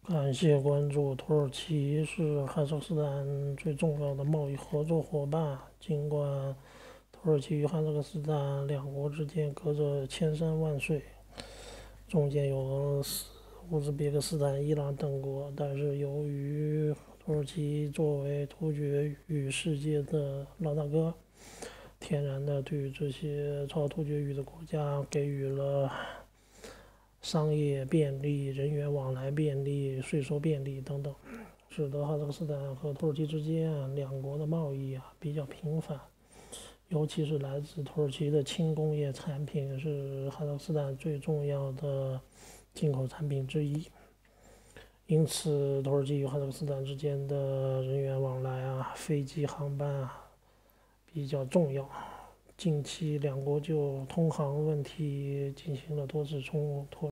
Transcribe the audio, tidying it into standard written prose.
感谢关注。土耳其是哈萨克斯坦最重要的贸易合作伙伴。尽管土耳其与哈萨克斯坦两国之间隔着千山万水，中间有俄罗斯、乌兹别克斯坦、伊朗等国，但是由于土耳其作为突厥语世界的老大哥，天然的对这些操突厥语的国家给予了商业便利、人员往来便利、税收便利等等，使得哈萨克斯坦和土耳其之间两国的贸易比较频繁，尤其是来自土耳其的轻工业产品是哈萨克斯坦最重要的进口产品之一。因此，土耳其与哈萨克斯坦之间的人员往来飞机航班比较重要。近期两国就通航问题进行了多次冲突。